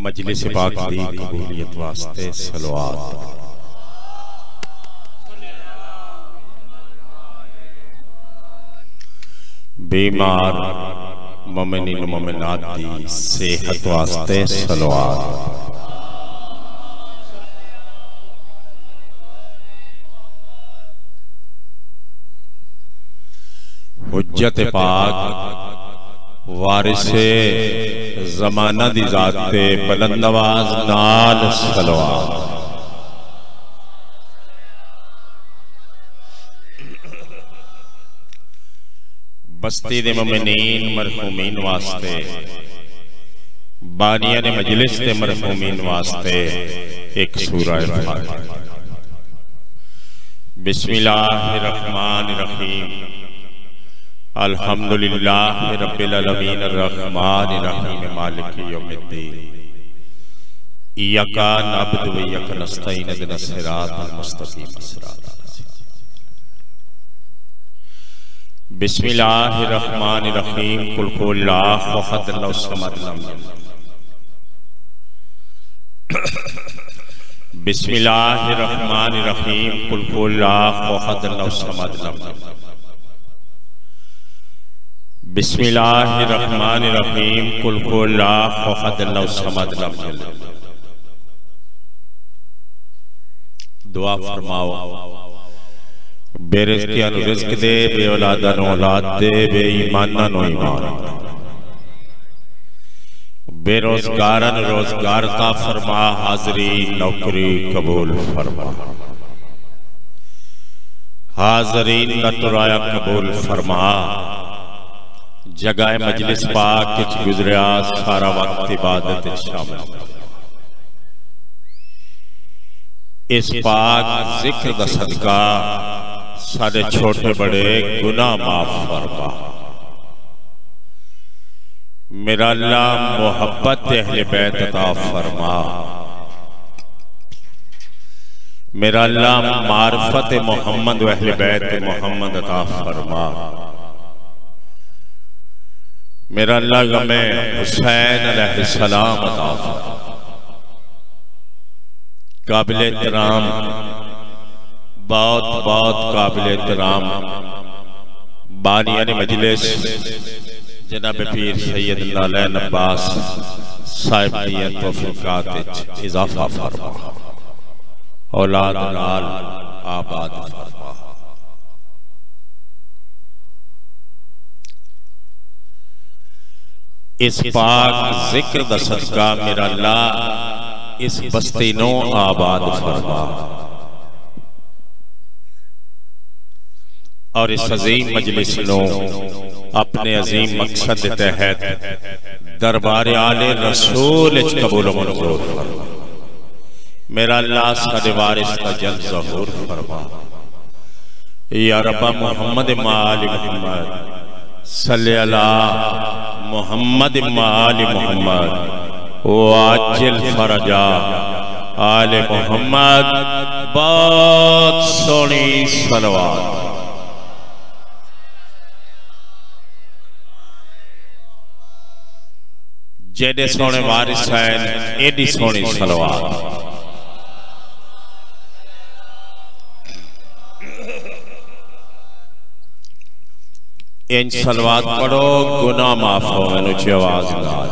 मजलिस पाक दी कबूलियत वास्ते सलवात। बीमार मोमिनीन मोमिनात दी सेहत वास्ते सलवात। हुज्जत पाक वारिसे ज़माना दी ज़ाते बुलंदआवाज़ नाल सलवात। बस्ती दे मोमिनीन मरहूमीन वास्ते, बानिया ने मजलिस दे मरहूमीन वास्ते एक सूरह फातिहा। बिस्मिल्लाहिर्रहमानिर्रहीम। अल्हम्दुलिल्लाहि रब्बिल आलमीन अर्रहमानिर रहीम मालिकि यौमिद्दीन। इय्याका नअबुदु व इय्याका नस्तईन इहदिनस सिरातल मुस्तकीम सिरातल लज़ीना। बिस्मिल्लाहिर्रहमानिर्रहीम। कुल हुवल्लाहु अहद अल्लाहु समद लम यलिद। बिस्मिल्लाहिर्रहमानिर्रहीम। कुल हुवल्लाहु अहद अल्लाहु समद लम यलिद। बिस्मिल्लाहिर्रहमानिर्रहीम। कुल हुवल्लाहु अहद अल्लाहु समद लम यलिद। दुआ फरमाओ। बेरिज़्क़ियां नूं रिज़्क़ दे, बे औलादां नूं औलाद दे, बे ईमानां नूं ईमान दे। बेरोज़गारां नूं रोज़गार अता फरमा, हाज़री नौकरी कबूल फरमा। हाज़रीन दा तुराया कबूल फरमा। जगह मजलिस पाक विच गुज़रिया सारा वक्त इबादत विच शामिल। इस पाक जिक्र दा सदका सारे छोटे बड़े गुनाह माफ फरमा। मेरा अल्लाह मोहब्बत अहले बैत अता फरमा। मेरा अल्लाह मारफत मोहम्मद व अहले बैत मोहम्मद अता फरमा। मेरा अल्लाह गमे हुसैन अलैहिस्सलाम अता फरमा। काबिल एहतराम, बहुत बहुत काबिल एहतराम बानिया ने मजलिस जनाब पीर सैयद लालैन अब्बास साहिब दी तौफीकात विच इजाफा फरमा। औलाद नाल आबाद फरमा। इस पाक जिक्र दा सदका मेरा अल्लाह इस बस्ती नो आबाद फरमा और इस अजीम मजलिस नो अपने अजीम मकसद के तहत दरबार आले रसूल कबूल मंजूर फरमा। मेरा अल्लाह साडे वारिस दा जल्द ज़हूर फरमा। या रब्बा मोहम्मद माली मोहम्मद सल्ले अला मोहम्मद माली मोहम्मद वाजिल फरजा आले मोहम्मद। बहुत सोहनी सलवात। जेडे सोहने वारिस हैं एडी सोहनी सलवात। इन सलवात पढ़ो गुनाह माफ हो। ऊंची आवाज नाल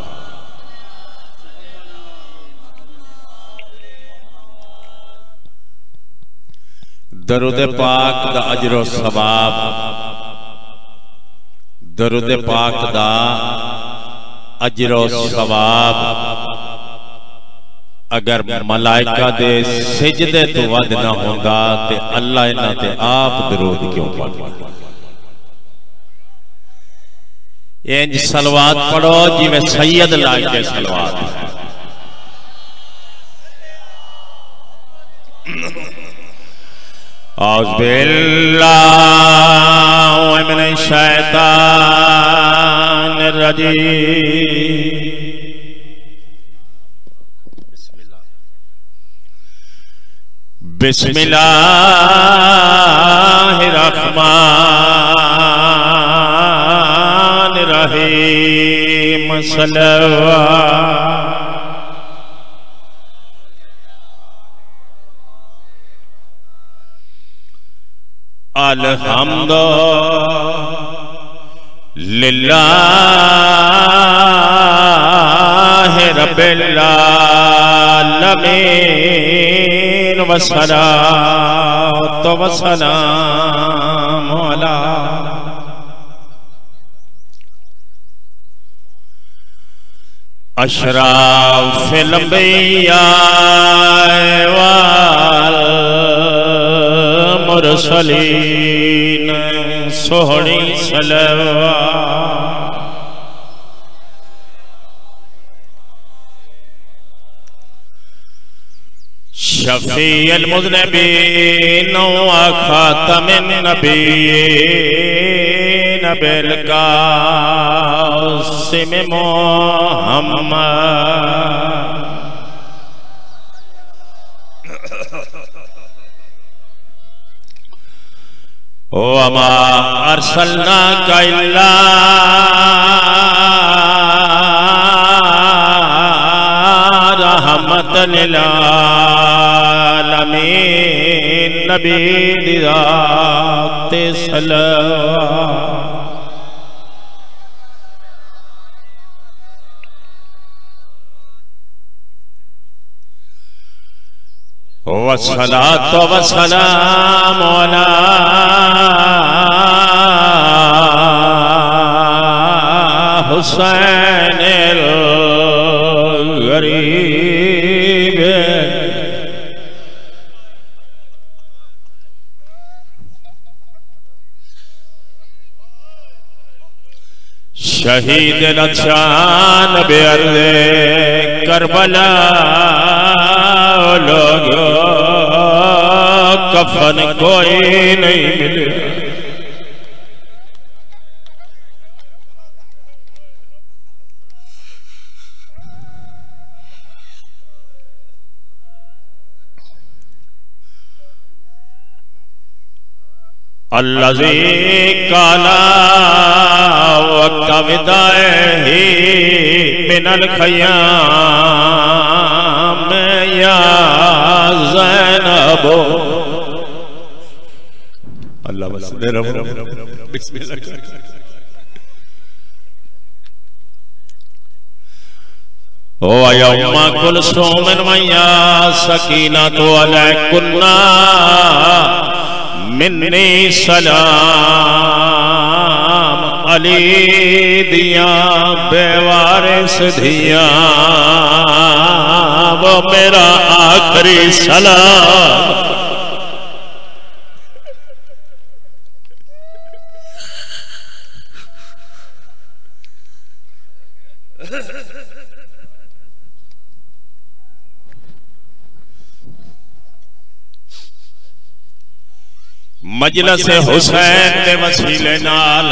दरूद पाक दा अजर सवाब, दरूद पाक दा अजर सवाब अगर मलाइका दे सिजदे तो वध ना होंदा ते अल्लाह इन्हां ते आप दरूद क्यों पढ़दा। इंज सलवात पढ़ो जिवें सैयद लाके सलवात। औज़ बिल्लाहि मिनश शैतानिर रजीम। बिस्मिल्लाहिर्रहमानिर्रहीम। सल्लल्लाहु अलहम्दु लिल्लाहि रब्बिल आलमीन वस्सलातु वस्सलामु अला अशराफिल अंबिया वल मुरसलीन सोहनी सलवात शफीअल मुज़निबीन व खातमिन नबीय्यीन बिल कासिम मुहम्मद वमा अर्सलनाका इल्ला रहमतन लिल आलमीन नबी ज़ाते सलवात वस्सलातु वस्सलामु अला हुसैनिल गरीब शहीद नशान बेअर्ज़े करबला लोगो कफन कोई नहीं मिले अल्लज़ी काला वक्त विदाए मिनल खयाम या ज़ैनब अल्लाह बिस्मिल्लाह ओ यौमा कुलसूम मैया सकीनतु अलैकुन्ना मिन्नी सलाम अली दिया बेवारिस दिया वो मेरा आखिरी सलाम मजलिस हुसैन के वसीले नाल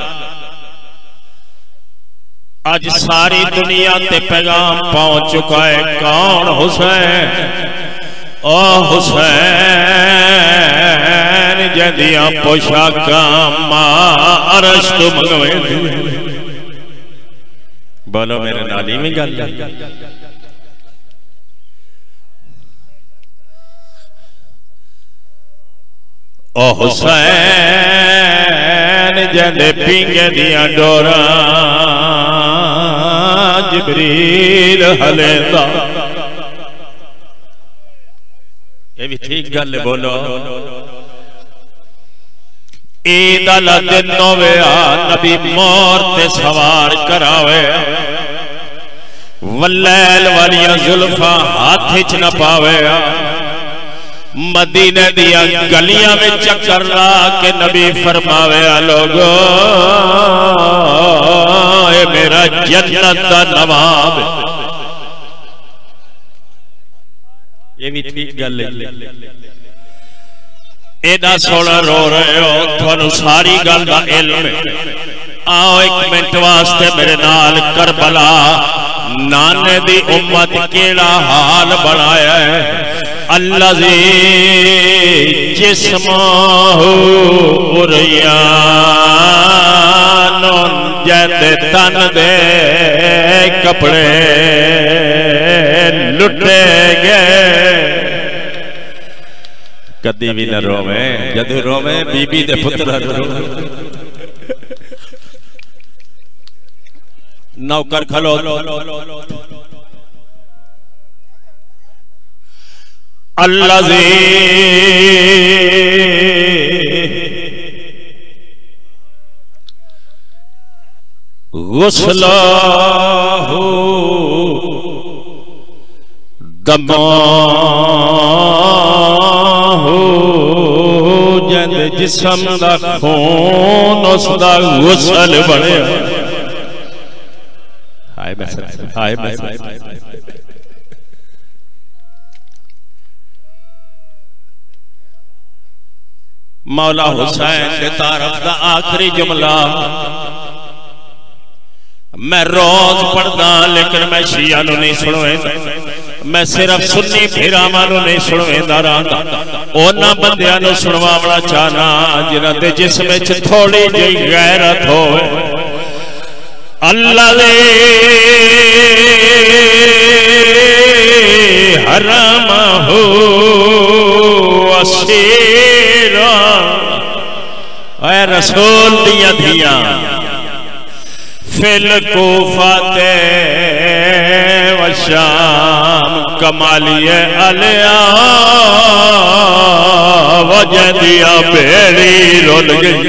आज सारी दुनिया ते पैगाम पहुंच चुका है। कौन हुसैन? ओ हुसैन जदिया पोशाका अरश तो मंगवे। बोलो मेरे नाली में गल ओ हुसैन जदे पिंगे दिया डोरा जिब्रील हलेंदा। ये भी ठीक गल है। बोलो ईद अला दिन नोवे नबी मोर ते सवार करावे वल्लैल वालिया जुल्फा हाथ च न पावे। मदीने दिया गलियां में चक्कर ला के नबी फरमावे लोगो ये मेरा जन्नत दा नवाब। ये भी ठीक गल है। एडा सोना रो रहे हो थानू सारी गल दा इल्म है। आओ एक मिनट वास्ते मेरे नाल करबला नाने दी उम्मत केड़ा हाल बनाया है। अल्लज़ी जिस्महु उरयानुन जैते तन दे कपड़े लुटे गए। कदी भी न रोवे, जदों रोवे बीबी दे पुत्र नौकर खलो अल्लाज़ी गुस्लाहु दमाहु जंद जिस्म दा खून उसदा गुसल बने। हाय मौला हुसैन के तारफ दा आखिरी जुमला मैं रोज पढ़दा लेकिन मैं शिया नूं नहीं सुणवेंदा, मैं सिर्फ सुन्नी फिरावां नूं नहीं सुणवेंदा रहांदा, उन्हां बंदियां नूं सुणवावणा चाहना जिन्हां दे जिस्म विच थोड़ी जी गैरत होवे। अल्लाह दे हराम हो असीरा ऐ रसूल दिया धिया फिल कोफाते व शाम कमालिए अलिया वजह दिया बेड़ी रुल गई।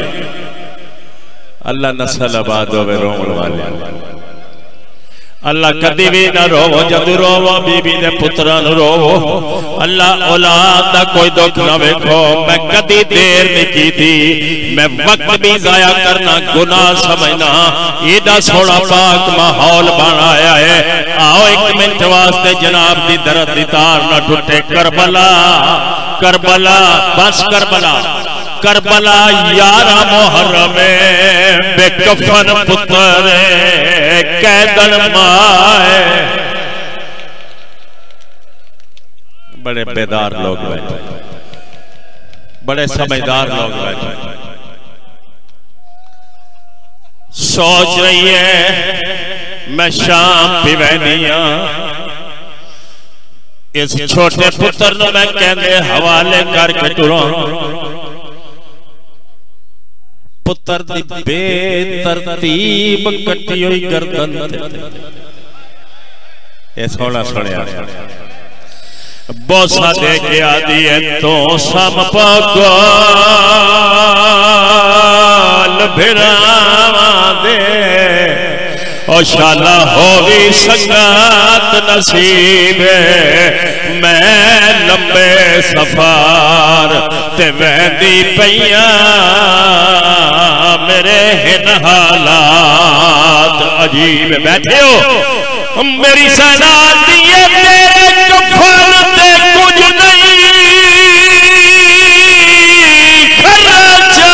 अल्लाह नस्ल आबाद होवे रोवण वाले, अल्लाह कदी भी ना रोवो, जदों रोवो बीबी दे पुत्रां नूं रोवो। अल्लाह औलाद दा कोई दुख ना वेखो। मैं कदी देर नहीं की थी, मैं वक्त भी जाया करना गुनाह समझना। एडा सोना पाक माहौल बनाया है। आओ एक मिनट वास्ते जनाब दी दरद दी तार ना टूटे। करबला करबला बस करबला करबला 11 मुहर्रम बेकफन पुत्र कैदन माए। बड़े बेदार लोग बैठे, बड़े समझदार लोग बैठे। सोच रही है मैं शाम पिवैनिया इस छोटे पुत्र नूं मैं कहंदे हवाले करके तुरां। पुत्र दी बेतरतीब कटी हुई गर्दन ये सोना सुनिया बोसा दे के आदि है तो सम पगल भिरावा दे और शाला होवी संगात नसीब मैं लंबे सफार ते वहदी पैया मेरे हिन हालात अजीब। बैठे हो मेरी सना दिए तेरे कफन ते कुछ नहीं खर्चा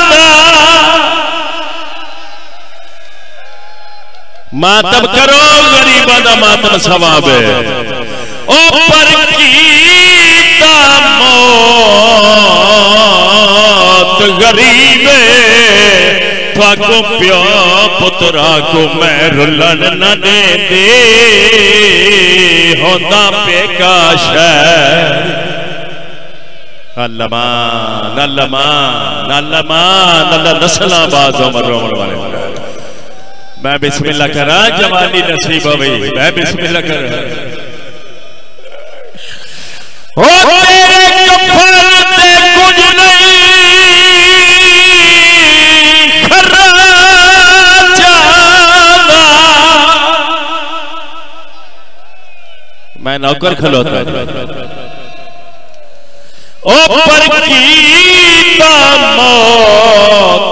मातम करो गरीबा दा मातम सवाब है। ओ पर कीता मौत गरीब थको प्यो पुत्रा को मैं रुलन न दे दे होंदा पेका शहर। अल्लामान अल्लामान अल्लामान अल्लाह नस्लाबाद उमर रोमन वाले। मैं बिस्मिल्लाह करा जवानी नसीब हो गई। मैं बिस्मिल्लाह करा ओ तेरे कफन ते कुछ नहीं खर्चा। मैं नौकर खलोता ओ पर कीता मौत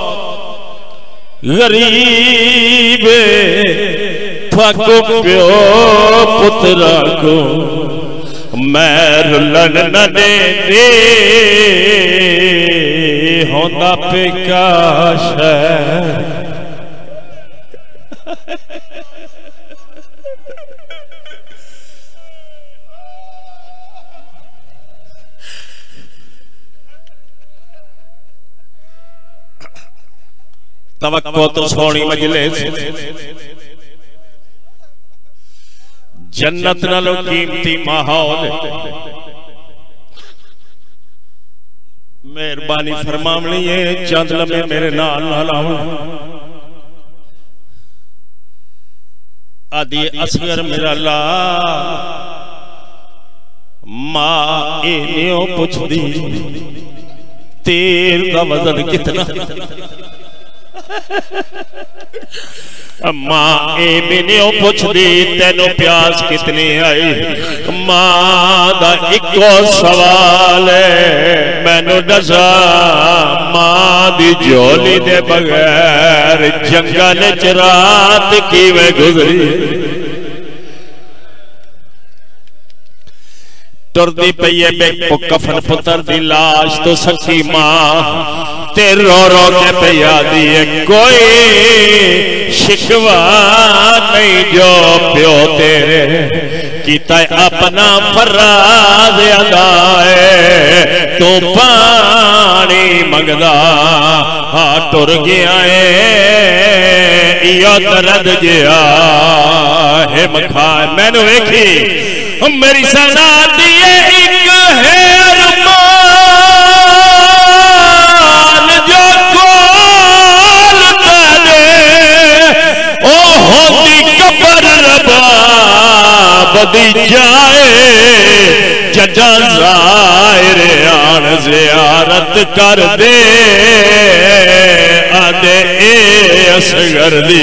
गरीब थको प्यो पुत्रा को मैं रुलन न दे दे होंदा पेका शहर। तवक्को तो सोनी मजलिस जन्नत नालों कीमती माहौल। मेहरबानी फरमावनी है चंद लम्हे मेरे नाल नाल आवन। आदि असगर मेरा लाल मां ए न्यो पुछदी तेल का वजन कितना। मां ए मैंने पुछदी तेनों प्यास कितनी आई। मां दा इको सवाल है मैनू दसा मां दी झोली दे बगैर जंगल च रात किवें गुजरी। तुरदी पई है कफन पुत्र दी लाश तो सखी मां ते रो रो के पिया दिए कोई शिकवा नहीं जो प्यो तेरे कीता अपना फराज अदा है। तू पानी मंगदा हा टुर गया है यो दर्द गया है मखा मैनू वेखी मेरी सना दिए एक है अरमान जो कोल दे ओ होती कबर रबाब दी जाए जजा ज़ाहिर आन ज़ियारत कर दे आदे ए असगर दी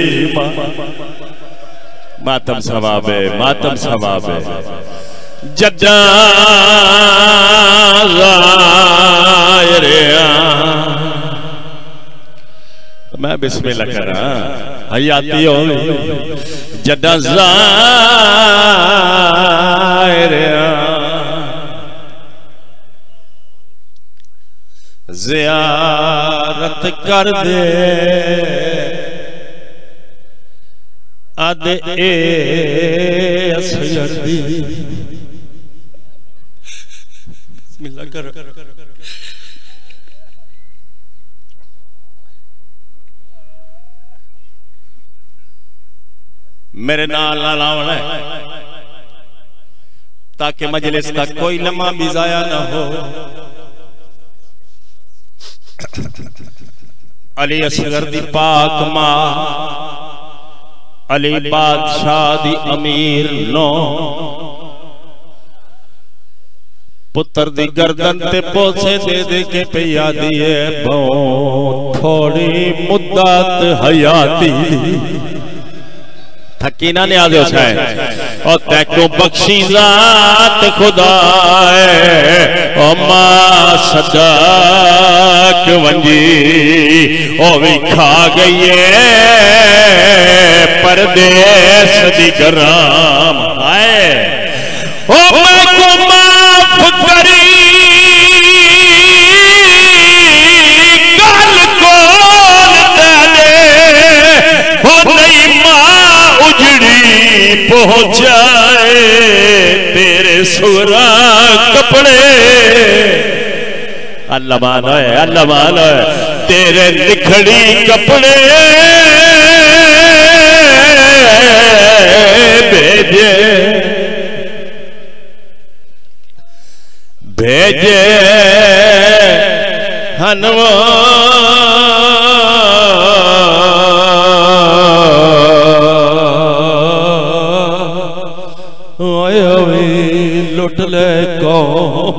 मातम सवाब है मातम सवाब है जजा ज़ाहिर मैं बिस्मिल्लाह करा हयाती हो जदा ज़ाहिर ज़ियारत कर दे आदे ए असगर दी बिस्मिल्लाह कर मेरे नाल लावना है ताकि मजलिस तक कोई लम्हा भी जाया ना हो। अली असगर दी पाक मां अली बादशाह दी अमीर नो पुत्र दी गर्दन ते पोसे दे दे के पिया दिए बहुत थोड़ी मुद्दत हयाती थकी ना न्याज़ हुसैन और तैको बख्शी ज़ात खुदा है ओ मां सदाक वंजी ओ भी खा गई है परदेस दी कराम आए ओ मैं को माफ करी गल कोल दे ओ नहीं मां उजड़ी पहुंचाए तेरे सुरा कपड़े अल्लाह मानो है अल्लाह मानो है तेरे निखड़ी कपड़े भेजे भेजे हनवा लुट ले कौम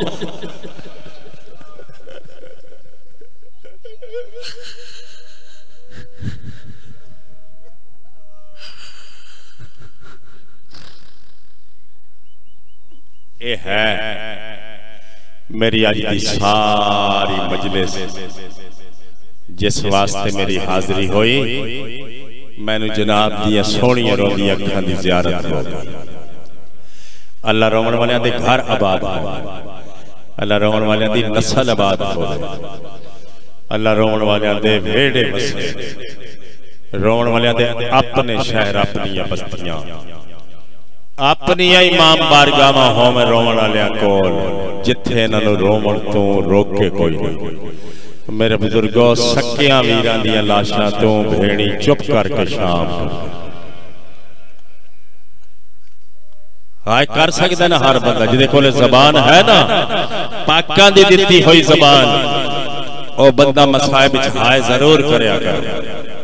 ये है मेरी आज की सारी मजलिस जिस वास्ते मेरी हाजिरी हुई मैनू जनाब दिया सोहनिया रोंदी अखां दी ज़ियारत हो गई। अल्लाह रोमन वालियां दे घर आबाद हो अल्लाह रोमन वालियां दी नस्ल आबाद हो अल्लाह रोमन वालियां दे वेड़े बसे रोमन वालियां दे अपने शहर अपनी बस्तियां अपनी इमाम बारगाह हो मैं रोमन वालियां कोल जिथे इन्हां रोमन तो रोक के कोई नहीं। मेरे बुजुर्गों सक्कियां वीरां दियां लाशां तो भेड़ी चुप करके शाम हाय कर सकता ना हर बंदा जिदे कोले जबान है ना, पाकां दी दित्ती हुई जबान, ओ बंदा मसाइब विच हाय जरूर करया कर।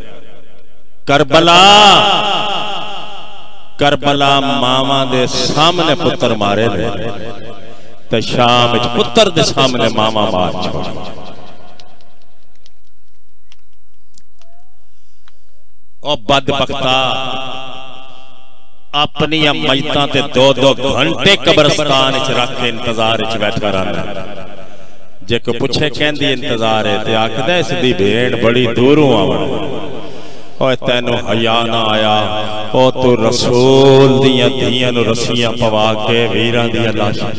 करबला मामा दे सामने पुत्र मारे ने, ते शाम विच पुत्र दे सामने मामा मार छोड़े। ओ बदबख्ता अपनी मयतां ते 2-2 घंटे कब्रिस्तान च रख के इंतजार च बैठा रहना। जे कोई पुछे कहंदी इंतजार है ते आखदा इस दी भेड़ बड़ी दूरों आवण, ओए तैनू हया ना आया, ओ तू रसूल दियां धीयां नू रस्सियां पवा के वीरां दियां लाशां।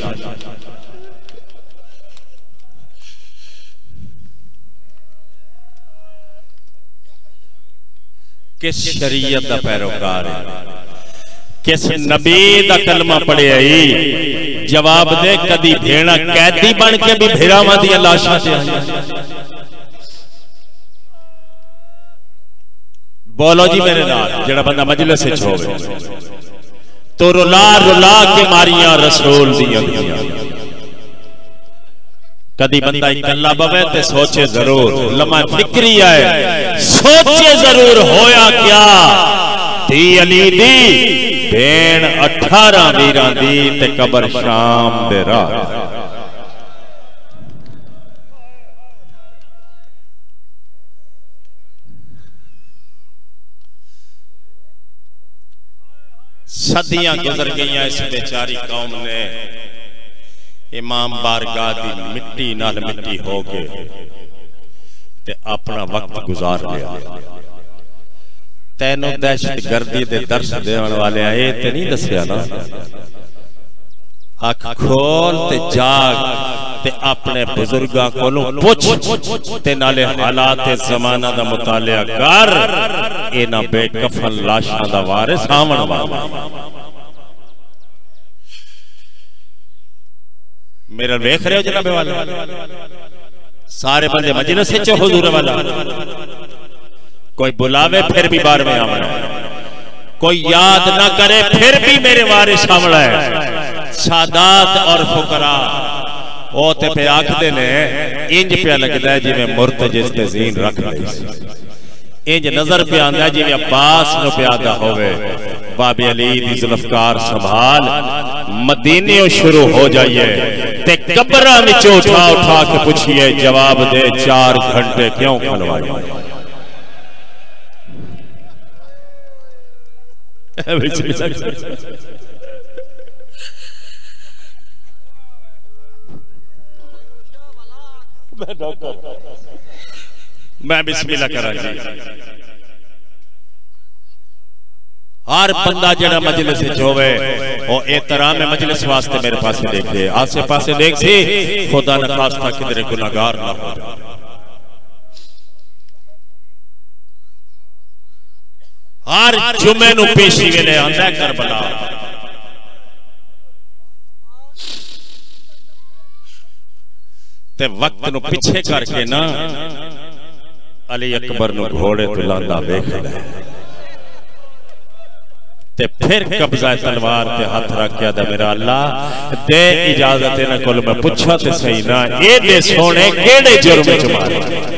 किस शरीयत दा पैरोकार है, किस नबी दा कलमा पढ़िया ही, जवाब दे कदी भेड़ा कैदी बन के भी भेड़ावां दियां लाशां ते बोलो जी मेरे नाल, जेड़ा बंदा मजलिस विच होवे तो रुला रुला के मारियां रसूल दियां दियां। कदी बंदा इकल्ला बवे ते सोचे जरूर, लम्हा फिक्री है सोचे जरूर होया क्या, धी अली दी भेण 18 वीरां दी ते कबर शाम दे रात। सदियां गुजर गईयां इस बेचारी कौम ने इमाम बारगाह दी मिट्टी नाल मिट्टी हो के ते अपना वक्त गुजार लिया। तैनू दहशत गर्दी दे दर्श देने वाले आए ते नहीं दसिया ना, अख खोल ते जाग ते अपने बुजुर्गां कोलों पुछ ते नाले हालात ज़माना दा मुतालिया कर, इन्हां बेकफन लाशां दा वारिस आवन वाला। मेरा वेख रहे हो जनाबे वाला, सारे बंदे मजलिस विच हुजूर वाला, कोई बुलावे फिर भी बार में आना, कोई याद ना करे फिर भी मेरे वारिस आना है। सादात और फुकरा ओ ते पे आखदे ने इंज पे लगदा है जिवें मुर्तजिज ते ज़ीन रख लई सी, इंज नजर पे आंदा जिवें अब्बास नु प्यादा होवे, बाबे अली दी जुल्फकार संभाल मदीने शुरू हो जाइए ते कब्रां विच उठा उठा के पूछिए, जवाब दे 4 घंटे क्यों खलवाए। मैं बिस्मिल्लाह करा जी। हर बंदा जेड़ा मजलिस विच होवे ओ एहतराम मजलिस वास्ते मेरे पास देखे, आसे पासे देख सी, खुदा न खास्ता किधरे गुनाहगार ना हो जाए। हर जुमे नू पेशी वेले आंदा करबला, ते वक्त नू पिछे करके ना अली अकबर नू घोड़े तो लांदा वेखदा, ते फिर कब्जा तलवार ते हाथ रख के आदा, मेरा अल्लाह दे इजाजत इन्हां कोल मैं पुछा ते सही ना, ए दे सोने केड़े जुर्म च मारे।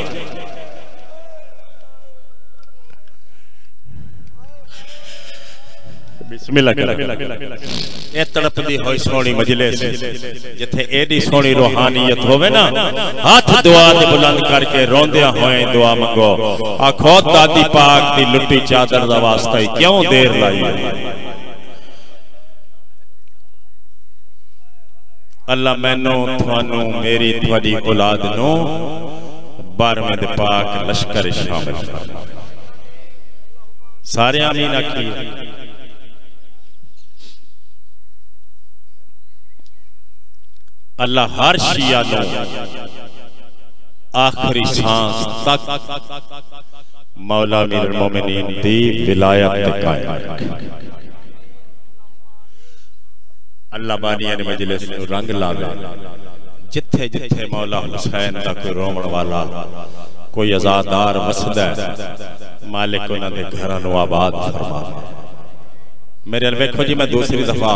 बिस्मिल्लाह कर। ए तड़पदी होई सोनी मजलिस जिथे एडी सोनी रूहानियत होवे ना, हाथ दुआ दे बुलंद करके रोंदिया होए दुआ मंगो, आखो दादी पाक दी लुटी चादर दा वास्ता ही क्यों देर लाई। अल्लाह मैनू थानू मेरी थोड़ी औलाद नू 12वें दे पाक लश्कर शामिल कर। सारे आमीन आखिए। अल्लाह हर शिया नू आखिरी सांस तक मौला अमीरुल मोमिनीन दी विलायत ते कायम रखे। अल्लाह बानिया ने मजलिस नू रंग लावे, जिथे जिथे मौला हुसैन दा कोई रोवण वाला, कोई आजादार वसदा है, मालिक उन्हां दे घरां नू आबाद फरमावे। मेरे अल वेखो जी, मैं दूसरी दफा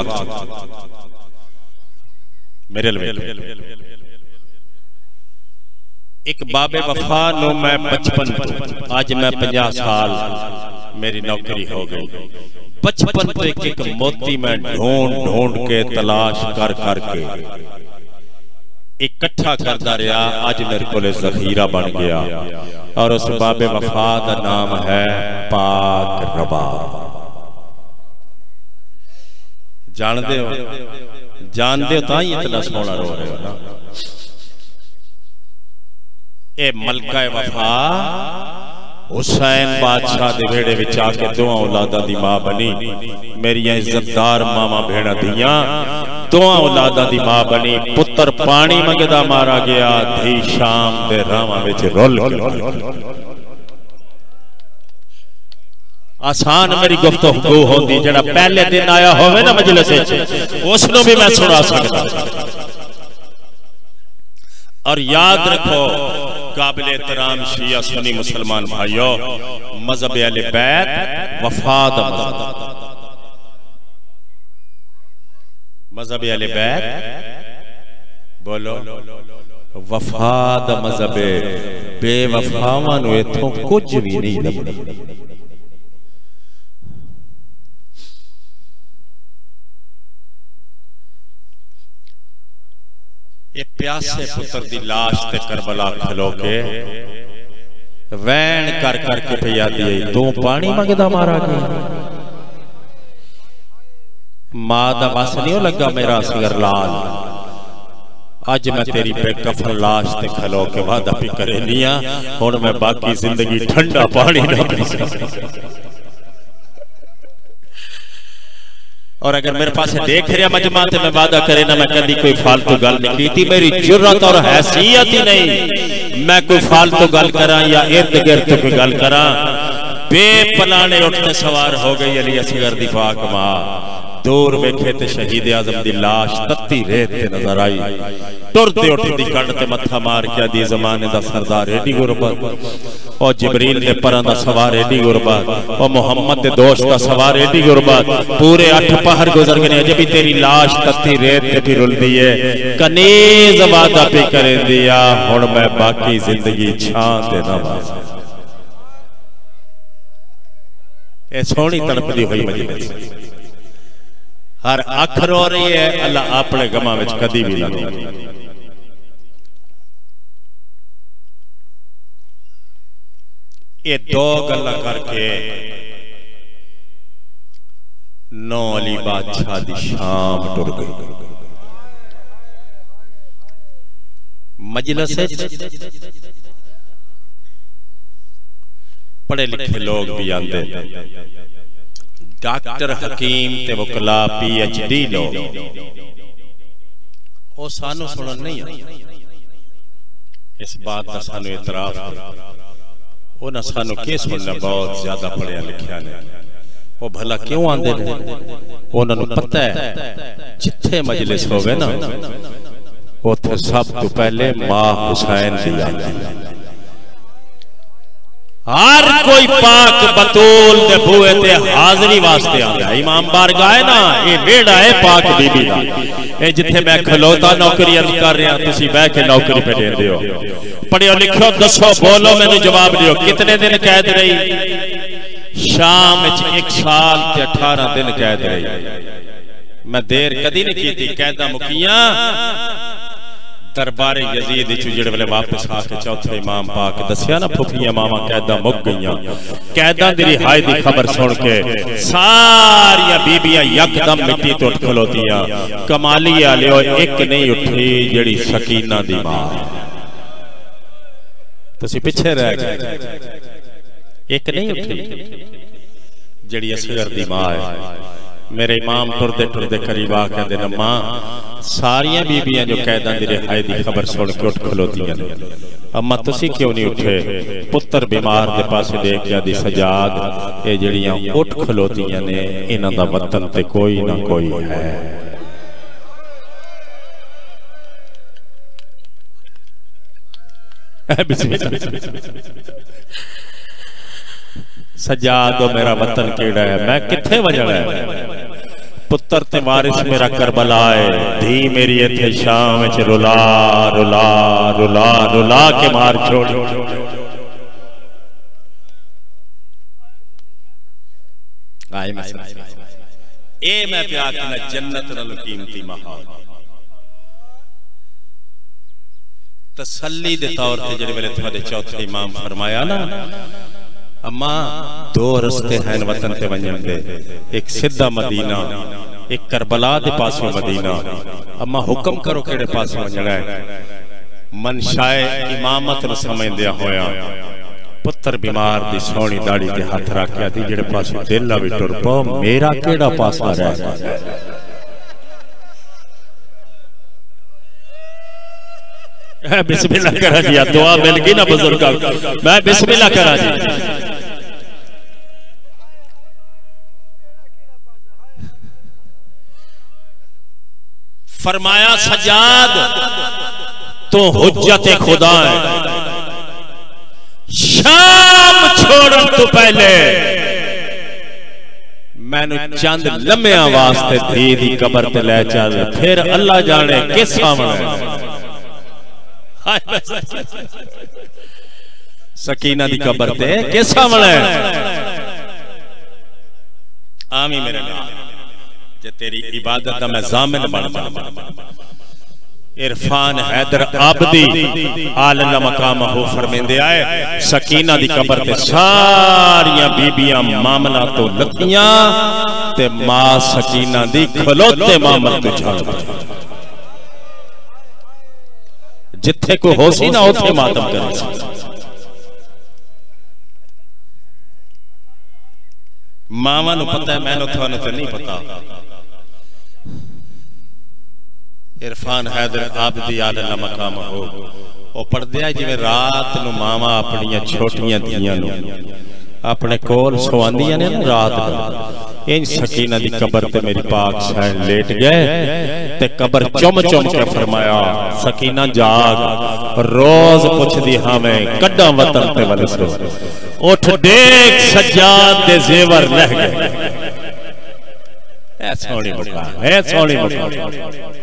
मेरे अल वेखो। एक बाबे वफा नो मैं 55 अज मैं 50 साल मेरी नौकरी हो गई। 55 तो एक मोती मैं ढूंढ ढूंढ के तलाश कर करके इकट्ठा करता रहा। अज मेरे को जखीरा बन गया और उस बाबे वफा का नाम है पाक रबाब। जानते हो तां ही इतना सोहना रो रहे हो ना। ए मलका वफा हुसैन बादशाह दे वेड़े विच आके दोवां औलादा दी मां बनी। मेरियां इज्जतदार मामा भेड़ा दियां दोवां औलादा दी मां बनी। पुत्र पानी मंगदा मारा गया, धी शाम दे रावां विच रुल आसान मेरी गुफ्तगू होंदी। जेड़ा पहले दिन आया होवे ना मजलिस विच, उसनूं भी मैं सुना सकदा। और याद रखो काबिल एहतराम शिया सुन्नी मुसलमान भाइयों, मजहब अहले बैत वफा दा मजहब अहले बैत बोलो वफा दा मजहब। बेवफावां नूं इत्थों कुछ भी नहीं लभदा। ये प्यासे पुत्र दी लाश ते करबला खलो के वैन कर करके पिया दी। तू पानी मंगदा मारा गया। मां दा बस नहीं लगा मेरा असगर लाल। अज मैं तेरी बेकफन लाश ते खलो के वादा भी करे लिया। हुण मैं बाकी जिंदगी ठंडा पानी ना पी सकदा। और अगर मेरे पास देख रहा मजमा ते मैं वादा करे ना, मैं कभी कोई फालतू गल नहीं की। मेरी जुर्रत और हैसियत ही नहीं मैं कोई फालतू गल करा या इर्द गिर्द कोई गल करा। बेपलाने उठते सवार हो गई अली असगर दी पाक मां। दूर वेखे ते शहीद आजम दी लाश तत्ती रेत ते नजर आई। टुरते उठती कंड ते मत्था मार के दी जमाने दा सरदार एडी गुरबत, और जिबरील दे परां दा सवार एडी गुरबत, और मोहम्मद दे दोस्त दा सवार एडी गुरबत। पूरे 8 पहर गुजर गए, अजे भी तेरी लाश तत्ती रेत ते भी रुलदी है। कनीज वादा पे करे दिया, हुण मैं बाकी जिंदगी छां ते ना वास। ए सोहनी तड़पदी हुई मजलिस, हर अख रो रही है। अल्लाह अपने गमां विच कदी भी ना दे। ये दो गल्लां करके नौ अली बादशाह दी शाम टुर गई। मजलिस पढ़े लिखे लोग भी आते, डॉक्टर हकीम ते वकला PhD लोग, वो सानू सुनन नहीं आते। इस बात का सानू इतराफ है। वो ना सानू के सुनना बहुत ज्यादा पढ़िया लिखिया ने। वो भला क्यों आंदे ने? उन्होंने पता है जिथे मजलिस होवे ना उथे सब तो पहले मां हुसैन दी आंदी। हर कोई पाक बतूल दे बूए ते हाजरी वास्ते आंदा। इमाम बारगाह है ना, ये वेड़ा है पाक बीबी दा। ए जिथे मैं खलोता नौकरी अर्ज कर रहा, तुसी बह के नौकरी पे दे दियो। पढ़ियो लिखो, दसो, बोलो, मैंने जवाब दियो। कितने दिन कैद रही? शाम 1 साल ते 18 दिन कैद रही। मैं देर कदी नहीं की। कैदा मुकिया दरबारे यजीद चुजड़ वाले वापस आके चौथे इमाम पाक दसिया ना, फुफियां मामा कैदा मुक गईयां। कैदा दी रिहाई दी खबर सुन के सारियां बीबियां यकदम मिट्टी तो उठ खलोतियां। कमाली आलियो एक नहीं उठी जेड़ी सकीना दी मां। तुसी पिछे रह गए। एक नहीं उठी जेड़ी असगर दी मां है। मेरे इमाम टुरदे टुरदे करीब आके दिन मां सारियां बीबियां जो कैदा दी रिहाई दी खबर सुन के उठ खलोतियां ने। अम्मा तुसी क्यों नहीं उठे? पुत्र बीमार दे पासे देख के आदि सजाद ये जड़ियां उठ खलोतियां ने, इन्हां दा वतन ते कोई ना कोई है। सजाद मेरा वतन केड़ा है? मैं किथे वजना है? पुत्र ते वारिस मेरा करबला है, धी मेरी इत्थे शाम विच रुला रुला रुला रुला के मार छोड़। आए मैं प्यार करना जन्नत नाल कीमती माहौल तसल्ली दे तौर ते जिहड़े वेले तुहाडे चौथे इमाम फरमाया ना, अम्मा दो रस्ते हैं वतन ते वंजण दे, एक सीधा मदीना, एक करबला दे पासों मदीना। अम्मा हुक्म करो केड़े पासों वंजणा है। मनशाए इमामत नूं समझदिया होया पुत्र बीमार दी सोहनी दाढ़ी ते हाथ रखिया दी जेड़े पासों दिल आवे टुर पो, मेरा केड़ा पासा रह गया। बिस्मिल्लाह करा जी, दुआ मिल गई ना बुजुर्ग, मैं बिस्मिल्लाह करा जी। फरमाया सज्जाद तो हुज्जत खुदा है, शाम छोड़न तो पहले मैनू चंद लम्या वास्ते धी दी कबर ते ले चल, फिर अल्लाह जाने किस सामने सकीना दी कबर ते किस सामने। आमी मेरे नाल जे तेरी इबादत दा मैं ज़ामिन बन जावां। इरफान हैदर आबदी आला मकाम हो फरमेंदे आए, सकीना दी कबर ते सारियां बीबियां मामला तो लतियां ते मां सकीना दी खलोते मामल तो छड़, जिथे को हो सी ना उथे मातम करे। मावा नूं पता है, मैनूं तुहानूं ते नहीं पता। इरफान हैदर आबदी आला मकाम हो ओ पढ़दे जिवें रात नूं मावा अपनियां छोटियां धीआं नूं अपने कोल सवांदियां ने ना रात नूं, इंज सकीना दी कबर ते मेरी पाक सैन लेट गए ते कबर चुम चुम के फरमाया, सकीना जाग, रोज पुछदी हां मैं कड्डा वतन ते वल सो, उठ देख सज्जाद दे जेवर लह गए। ऐ सोहनी मुकाम, ऐ सोहनी मुकाम।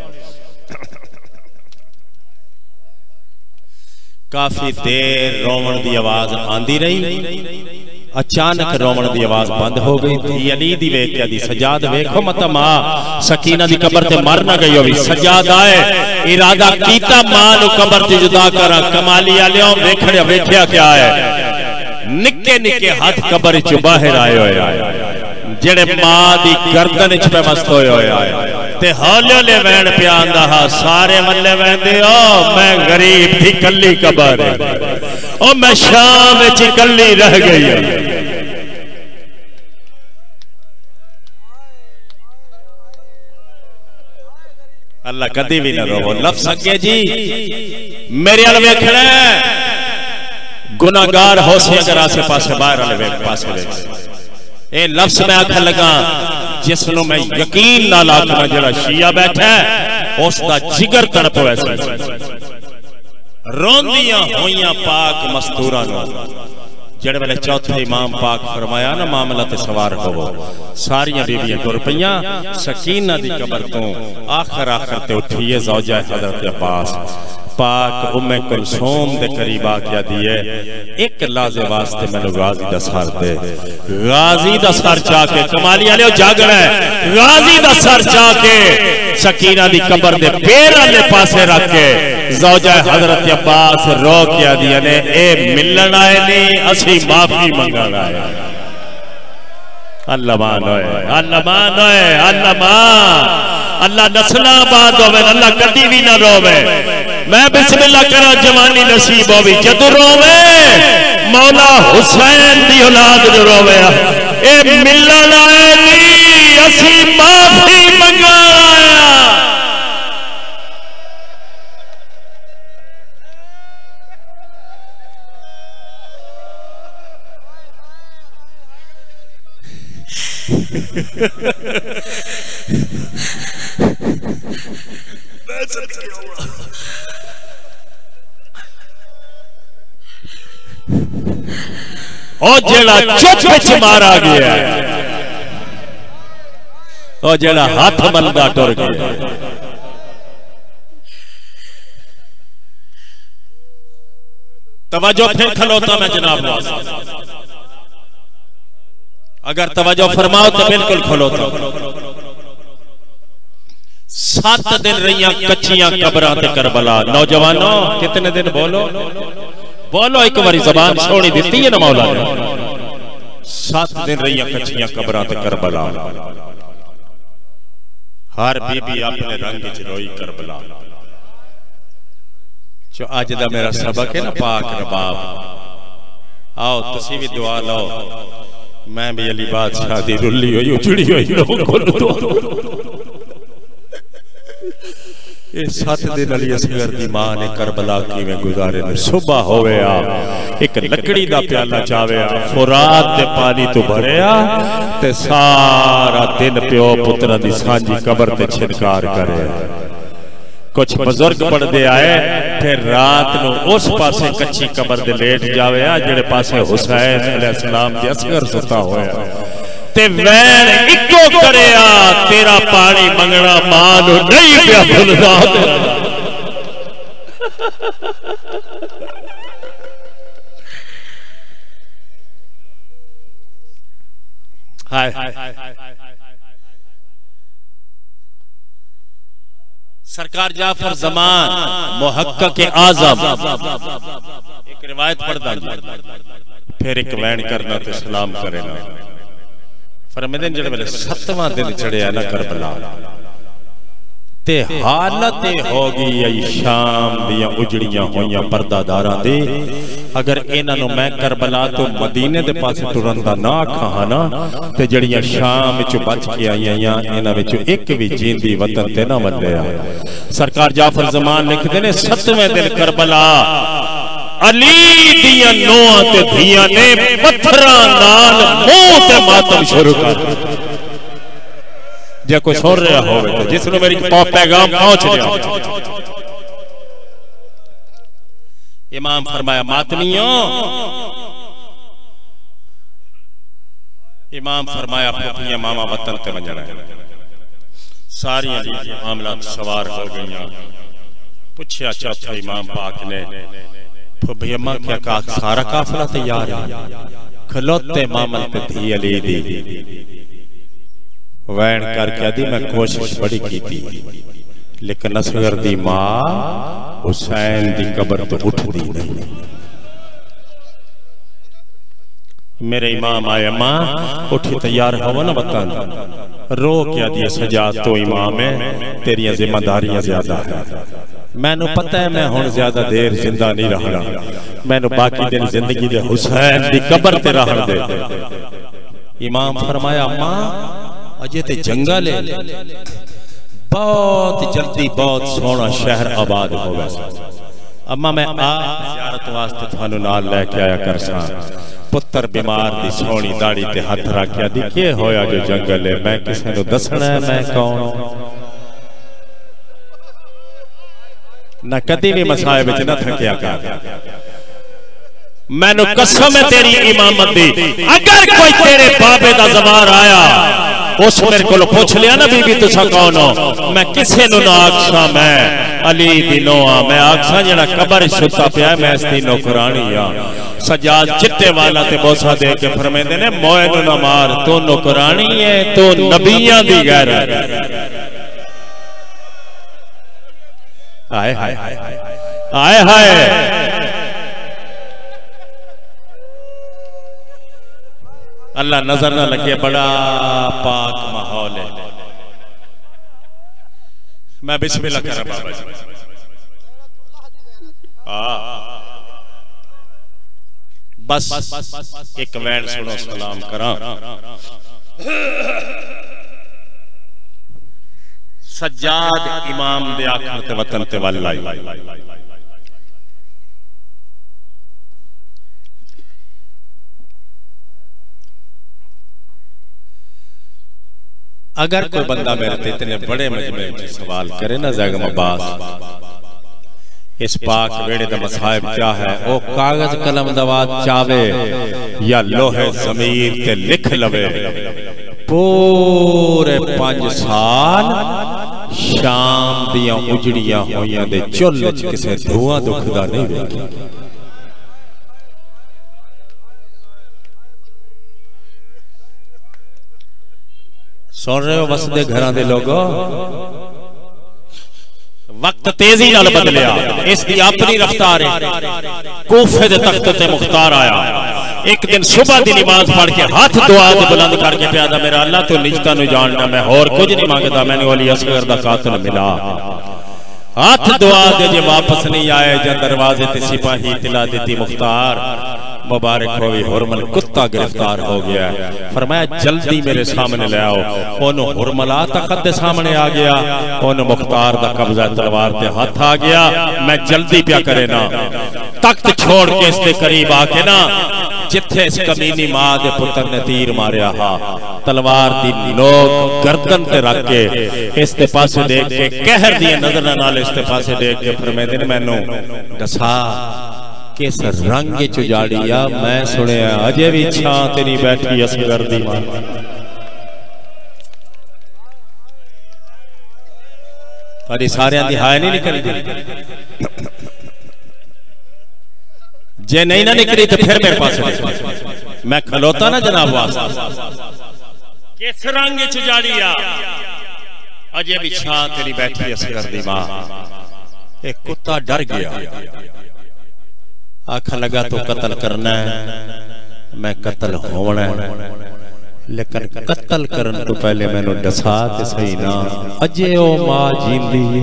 काफी देर रोवण दी आवाज आंदी रही, अचानक रोवण दी आवाज बंद हो गई थी। अली दी वेख के दी सज्जाद वेखो मत मां सकीना दी कबर ते मर ना गई होवी। सज्जाद आए इरादा कीता मां नु कबर ते जुदा करा, कमाली आलियो वेखड़े वेखिया क्या है, निक्के निक्के हाथ कबर चो बाहर आए होए जेड़े मां दी गर्दन च पे मस्त होए होए ते हौले हौले वैन पिया आंदा हा, सारे मल्ले वैंदे ओ मैं गरीब थी कल्ली कबर, ओ मैं शाम विच कल्ली रह गई। अल्लाह कदी भी ना रोवो। लफ्ज़ अगे जी मेरे अल वेखना, गुनाहगार हो सी अगर आसे पासे बाहर वाले वेख पासे वेख। ए लफ्ज़ मैं आखन लगा जिसनों मैं यकीन नाल आखना, जड़ा शिया बैठा है उसका जिगर तड़प वैसा रोंदियां होइयां पाक मस्तूरा नो। जेड़े वेले चौथे इमाम पाक फरमाया ना मामला ते सवार होवो, सारियां बीबियां टुर पईयां, सकीना दी कबर तो आखिर आखिर ते उठिए ज़ौजा हज़रत अब्बास पाक उम्मे कुलसूम दे करीब आके दिए एक लाजे वास्ते मैनू गाजी दा सर दे, गाजी दा सर चाके कमाली वाले जागना है, गाजी दा सर चाके सकीना दी कबर दे पैर वाले पासे रख के ज़ौजा हज़रत अब्बास रो के दिया ने ए मिलन आए नहीं असी माफी मंगण आए। अल्लाह मान होए, अल्लाह मान होए, अल्लाह मान, अल्लाह नस्ला बाद होवे, अल्लाह कदी भी ना रोवे। मैं बिस्मिल्लाह करा जवानी नसीब होवी, जदों रोवे मौला हुसैन दी औलाद जो रोवे ए मिलन आए नहीं असी माफी मंगण आया। और जेड़ा चुप विच मारा गया और जेड़ा हाथ मलदा टुर गया। तवज्जो फिर खलोता मैं जनाब अगर तवज्जो फरमाओ तो बिल्कुल खलोता। 7 दिन रहियां कच्चियां कबरां ते करबला। नौजवानों कितने दिन बोलो बोलो एक बारी जबान छोड़ी दी है ना मौला ने। 7 दिन रहियां कच्चियां कबरां ते करबला। हर बीबी अपने रंग च रोई करबला। जो अज दा मेरा सबक है ना पाक रबाब, आओ तुसी भी दुआ लो, मैं भी अली बादशाह दी रुली हुई उजड़ी हुई लोगों को। ये 7 दिन अली असगर दी मां ने करबला किवें गुजारे ने। सुबह होवे आ एक लकड़ी दा प्याला चावे आ, फुरात दे पानी तो भरे आ ते सारा दिन प्यो पुत्रा दी सांझी कबर ते छिनकार करे। कुछ बुजुर्ग पढ़ते आए फिर रात को उस पासे कच्ची कबर दे लेट जावे आ जेड़े पासे हुसैन अलैहिस्सलाम दे असगर सुता होया ते वैन इको करे आ तेरा पानी मंगना मां नु नहीं पिया भुलदा। हाय सरकार जाफर जमान मुहक्कक आज़म एक रिवायत पढ़दा फिर एक वैन करना तो सलाम करेना। फरमाते जेड़े वेले 7वां दिन चढ़िया ना करबला ते हालत होगी आई शाम दियां उजड़ियां होइयां पर्दादारां दी। अगर इन्हां नु मैं करबला तो मदीने दे पासे टुरन दा ना आखां ना ते जड़ियां शाम विचों बच के आईयां इन्हां विचों एक भी जींदी वतन ते ना वल्लिया। सरकार जाफर जमान लिखदे ने 7वें दिन करबला अली दियां नोआं ते धियां ने पत्थरां नाल मुंह ते मातम शुरू कर दिता। जे कोई सुन रहा हो तो जिसने मेरी पैगाम पहुंच रहा। इमाम फरमाया मातमियों, इमाम फरमाया फुफियां मामा वतन ते वंजणा है। सारी मामला सवार हो गई। पूछया चौथा इमाम पाक ने फुफी अम्मा क्या का सारा काफिला तैयार है? खलोते मामल ते धी अली दी वैन करके दी मैं कोशिश बड़ी की थी लेकिन असगर दी मां हुसैन दी कब्र तो उठदी नहीं। मेरे इमाम आए मां उठी तैयार हो ना वतन रो क्या दिया सजा तो इमाम है तेरिया जिम्मेदारियां ज्यादा है। मैनू पता है मैं हुण ज्यादा देर जिंदा नहीं रहना, मैनू बाकी दिन जिंदगी दे हुसैन दी कब्र ते रहन दे। इमाम फरमाया मां अजे ते जंगल है, बहुत जल्दी बहुत सोना शहर आबाद होगा। अम्मा मैं ज़ियारत वास्ते थानू नाल लेके आया करसा। पुत्र बीमार दी सोनी दाढ़ी ते हाथ रखया दी के होया जो जंगल है मैं किसे नू दसना है मैं कौन ना कदी भी मसाए विच ना थकिया कर। मैनू कसम है तेरी इमामत दी, अगर कोई तेरे बाबे दा ज़बार आया उस मेरे को पूछ लिया ना बीबी तुसा कौन हो, मैं किसे नु ना आखसा मैं अली दी नोआ, मैं आखसा जेड़ा कब्र सुता पिया मैं इसदी नौकरानी आ। सजाद चिट्टे वाला ते बोसा दे के फरमांदे ने मोए नु ना मार तू नौकरानी है तू नबियां दी गैरत। हाय हाय हाय हाय अल्लाह नजर ना लगे, बड़ा पाक माहौल है। मैं बिस्मिल्लाह कर रहा बाबा जी। बस एक वैन सुनो सलाम करा। सज्जाद इमाम दे आखिर ते वतन ते वल आई। अगर कोई बंदा मेरे ते इतने बड़े मजमे में सवाल करे ना जैगम अब्बास इस पाक वेड़े दा मसाहिब क्या है, ओ कागज कलम दवात चावे या लोहे जमीर ते लिख लवे पूरे 5 साल शाम दिया उजड़िया होइया दे चुल्ह च किसे धुआं दुखदा नहीं वेखिया। सुन रहे हो वसदे घरां दे लोगो, वक्त तेजी नाल बदलिया, इसकी अपनी रफ्तार है। कूफे दे तख्त ते मुख्तार आया, एक दिन सुबह की नमाज पढ़ के हाथ दुआ दे बुलंद करके प्यादा, मेरा अल्लाह तो निजता नु जानना, मैं और कुछ नहीं मांगता, मैंने अली असगर दा कातिल मिला। हाथ दुआ दे जे वापस नहीं आए, जब दरवाजे ते सिपाही इतला देती मुख्तार मुबारक हो, हुरमल कुत्ता गिरफ्तार हो गया। फरमाया जल्दी मेरे सामने ले आओ। ओनु हुरमला तख्त दे सामने आ गया, ओनु मुख्तार दा कब्जा तलवार ते हाथ आ गया। मैं जल्दी प्या करे ना, तख्त छोड़ के इसके करीब आके ना, जिथे इस कमीनी मां दे पुत्र ने तीर मारिया हा, तलवार दी लोग गर्दन ते रख के इसके पासे देख के कहर दी नजर नाल इसके पासे देख के फरमाते ने, मैनू दसा किस रंग च उजाड़िया, मैं सुनिया अजे भी छां ते नहीं बैठी असगर दी मां। पर सारे दी हाय नहीं निकलदी, जे नहीं ना निकली तो फिर मेरे पास मैं खलोता ना जनाब वास्ते। किस रंग च उजाड़िया, अजे भी छां ते नहीं बैठी असगर दी मां। एक कुत्ता डर गया, आखा लगा तो कत्ल करना है, मैं कत्ल होना है, लेकिन कत्ल करने तो पहले मैंने दसा ते सही ना, अजे ओ मां जींदी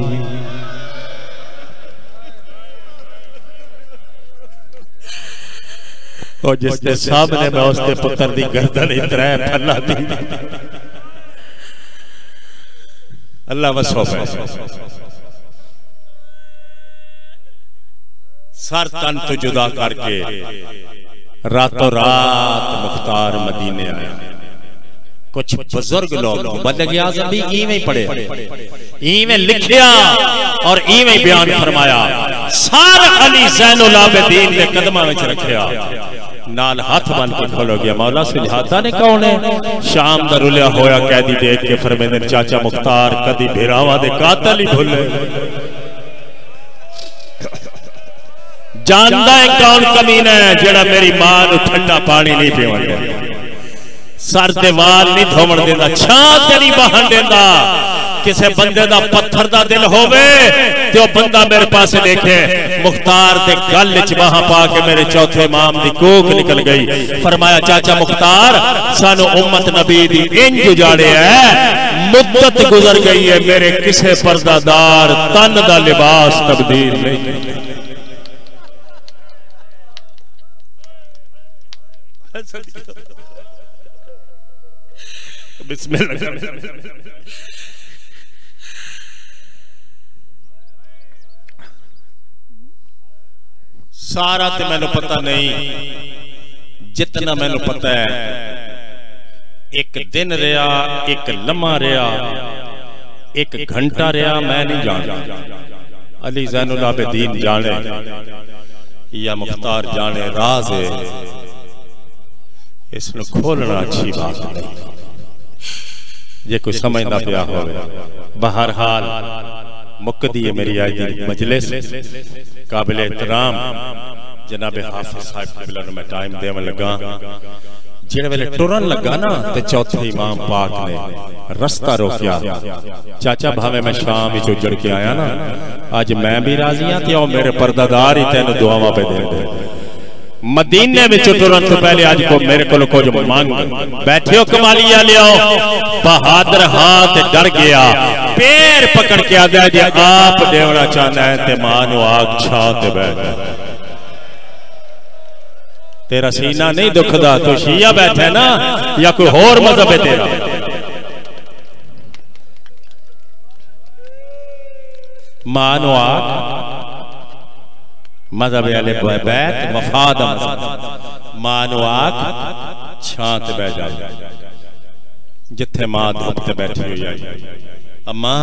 और जिसके सामने मैं उसके पुत्र दी गर्दन इतरा फला दी। अल्लाह वसो सर तन तो जुदा करके रातों रात मुख्तार मदीने आया। कुछ बुजुर्ग लोग बदगी आज़म भी इवें पढ़े, इवें लिखिया और इवें बयान फरमाया। सारा अली ज़ैनुल आबिदीन ने कदमां विच रखिया, नाल हाथ बन के खोलो गया। मौला सुलझाता ने कौन है, शाम दा रुलिया होया कैदी देख के फरमांदे ने, चाचा मुख्तार कदी भिरावां दे कातल ही भुले। जानदा है कौन कमीना है जेड़ा मेरी मां नू ठंडा पानी नहीं पीवन देंदा, सर दे वाल नहीं धोवण देंदा, छां ते नहीं बहन देंदा। किसे बंदे दा पत्थर दा दिल होवे ते ओ बंदा मेरे पास देखे, मुख्तार दे गल च बाहां पा के मेरे चौथे इमाम दी कोख निकल गई। फरमाया चाचा मुख्तार सानू उम्मत नबी दी इंज उजाड़े है, मुद्दत गुजर गई है, मेरे किसे पर्दादार तन दा लिबास तब्दील नहीं। बिस्मिल्लाह। सारा तो मैनू पता नहीं, जितना मैनू पता है एक दिन रहा, एक लम्हा रहा, एक घंटा रहा, मैं नहीं जानता। अली ज़ैनुल आबिदीन जाने या मुख्तार जाने, राज है, इसनु खोलना अच्छी बात नहीं। जे कोई समझदा पिया होवे, बहरहाल मुकदी है मेरी आज दी मजलिस। काबिल एहतराम जनाब हाफिज साहब क़िबला नूं मैं टाइम देवन लगा। जिहड़े वेले टुरन लगा ना ते चौथे इमाम पाक ने रस्ता रोकिया। चाचा भावे मैं शाम विच उजड़ के आया ना, अज मैं भी राजी हां ते ओ मेरे परदादार ही तैनूं दुआवां पे देंदे। मदीने में टुरन तो पहले आज को मेरे को कुछ मांग बैठियो, कमालिया लियाओ। बहादुर हाथ डर गया, पैर पकड़ के आदा जे आप देवना चाहना है ते मां नूं आग छां ते बैठ। तेरा सीना नहीं दुखदा, तो शिया बैठा ना या कोई होर मजहब है तेरा? मां नूं आग मजहब वाले बैत मफाद मानो आग छां ते बैठ जाए, जिथे मां धुप ते बैठी हुई आई। अम्मा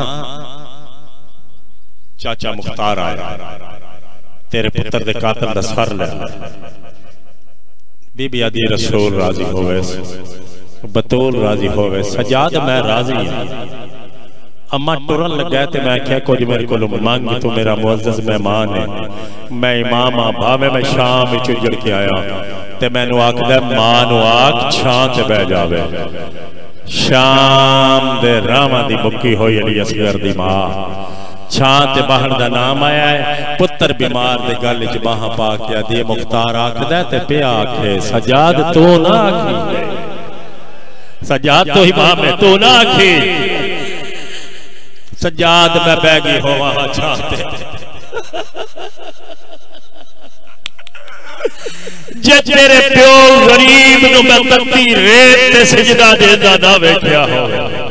चाचा मुख्तार आया, तेरे पुत्र दे कातिल दा सर ले। बीबी आदि रसूल राजी होवे, बतूल राजी होवे, सजाद मैं राजी हां। अम्मा टुरन लगा तो मैं क्या कुछ मेरे को मंग, तो मेरा मुअज़्ज़ज़ मेहमान है, मैं इमाम हाँ, भावे मैं शाम उजड़ के आया ते मैनू आखदा मां नू आख छां ते बह जावे। शाम दे रावां दी मुक्की होई अली असगर दी मां, छां ते बाहर दा नाम आया है। पुत्र बीमार दे गल च बाहां पा के आदी मुख्तार आखदा ते पिया आखे सजाद तू ना आखी, सजाद तो इमाम है तू ना आखी, सजाद मैं बह गई हो वहां छां ते। जे तेरे प्यो गरीब नु मैं तत्ती रेत ते सजदा देदा ना वेख्या हो,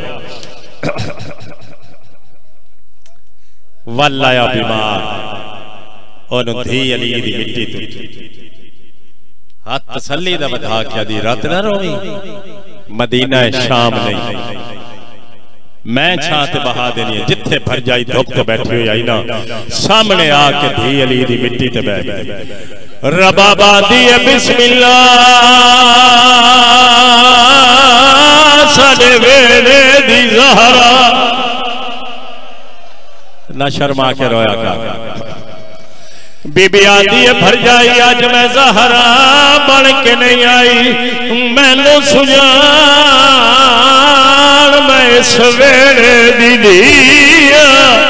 वल्लाया बीमार ओनु धी अली दी मिट्टी तू हाथ तसल्ली दा वधा के दी रात ना रोवी, मदीना शाम नहीं मैं छात बहा देनी है, जिथे भर जाई धुप ते बैठी हुई आई ना सामने आके धी अली दी मिट्टी ते बैठ गई। रबाबा दी बिस्मिल्लाह साडे वेले दी ज़हरा, ना शर्मा के रोया का बीबी आदि भर जाई आज मैं ज़हरा बन के नहीं आई, मैनू सुजान मैं इस वेले दी दिया।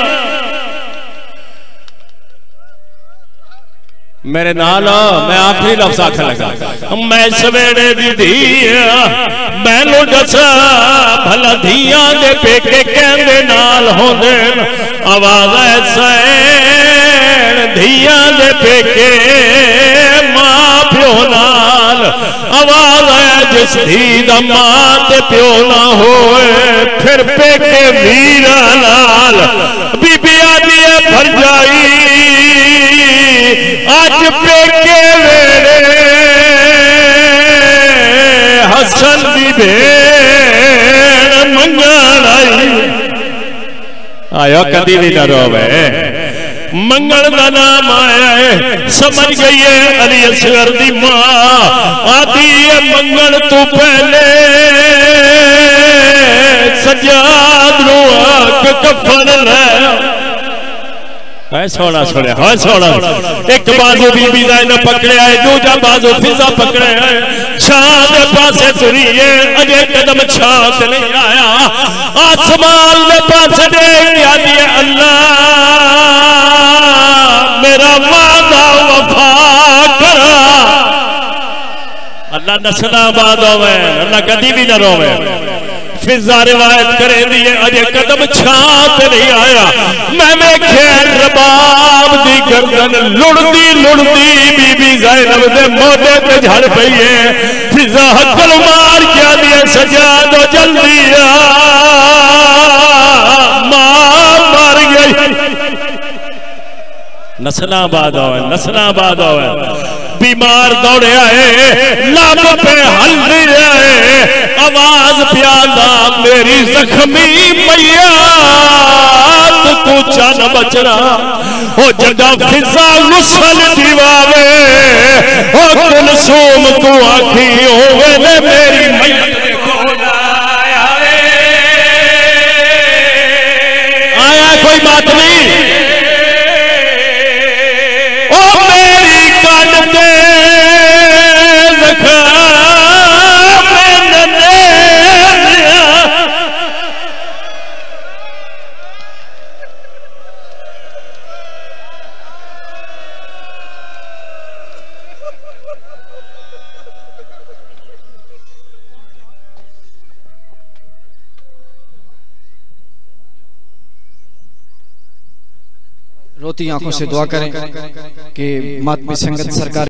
मेरे नाल मैं आखिरी लफ्ज़ आखन लगा, मैं इस वेले दी दिया, मैनू दसा भला धियां दे पेके कहंदे नाल होंदे, आवाज़ ऐसा धियां दे पेके मां प्यो नाल, आवाज़ है जिस धी दा मां ते प्यो ना होए फिर पेके वीरा नाल। बीबी आदि भर जाई आज पेके वेले हसन दी भेड़ मंगण आई, आयो कदी भी ना रोवे, मंगल का नाम आया है, समझ गई है अली असगर दी मां आदि है मंगल तू पहले सजाद नू आख कफन ले। सोना सुने हाँ सोना, एक बाजू बीबी ने पकड़े है, दूजा बाजू फिजा पकड़े है, छां दे पासे तुरी है, अजे कदम छां ते नहीं आया, आसमान दे पासे देख आदि है अल्लाह मेरा वादा वफा करा, अल्लाह नस्लाबाद होवे, अल्लाह कदी भी न रोवे। फिजा रिवायत करे दिए अजे कदम छां ते नहीं आया, मैं वेख्या रबाब दी गर्दन लुड़दी लुड़दी बीबी ज़ैनब दे मोढे ते झड़ पई है। फिजा हकल मार के आदी सजाद जल्दी आ मां मर गई। नस्लाबाद होवे, नस्लाबाद होवे। बीमार दौड़े आए लब पे हल नहीं रहे, आवाज प्यादा मेरी जख्मी मैया तू चन बचना, ओ जदा फिजा गुसल दीवावे, ओ कुलसूम तू आखी होवे ने मेरी मैया आया कोई बात नहीं, ओ मेरी कान दे रोती आंखों से दुआ करें कि मातमी संगत सरकार